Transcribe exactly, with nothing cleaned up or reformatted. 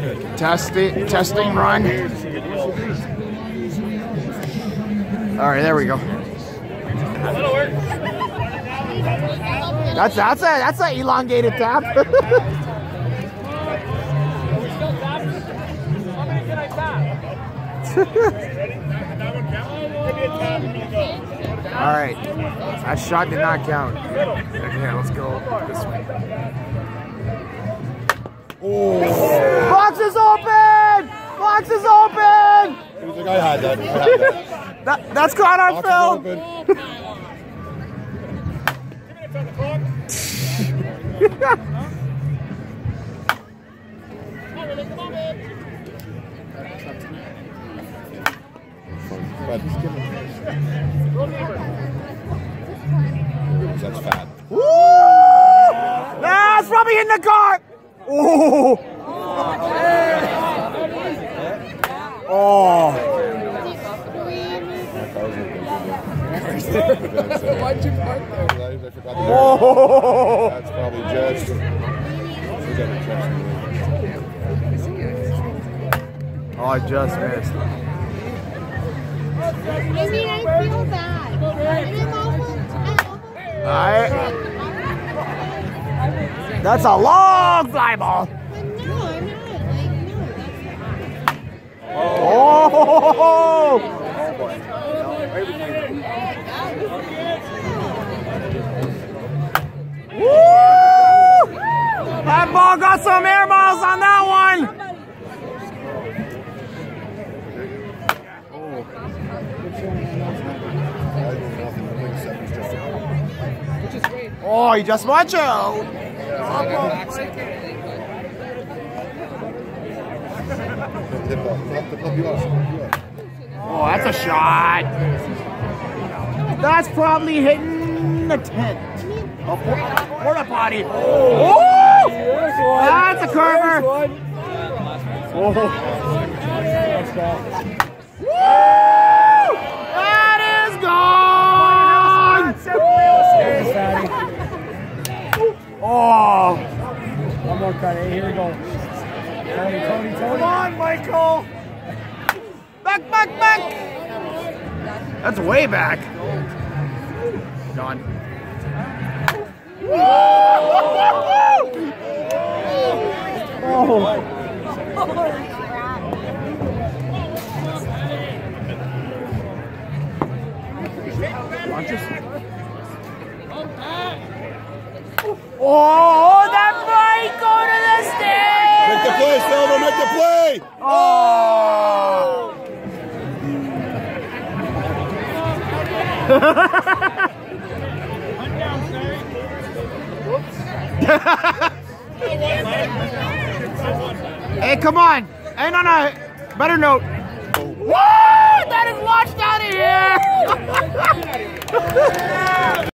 Testing, testing run. All right, there we go. That's that's a that's an elongated tap. All right, that shot did not count. Okay, let's go this way. Oh. Box is open! Box is open! I had that. I had that. that that's caught on film. That's fat. Woo! That's probably in the car. Oh. Oh. Why'd you park there? I forgot the Oh. That's probably just. Oh, I just missed. I mean, I feel bad. And I'm almost, I'm almost. Alright. That's a long fly ball. But no, I'm not. Like, no, that's not. Oh! Woo! That ball got some air miles on that one. Oh, he just watch out. Oh, that's a shot. That's probably hitting the tent. Oh, porta potty. Oh, that's a curver. Oh. Woo! That is gone. Oh. One more cut. Hey, here we go. Tony, Tony, Tony. Come on, Michael. Back, back, back. That's way back. Gone. Oh. Oh, that might go to the stand. Make the play, Silver. Make the play. Oh. Hey, come on. Ain't on a better note. Woo! That is launched out of here.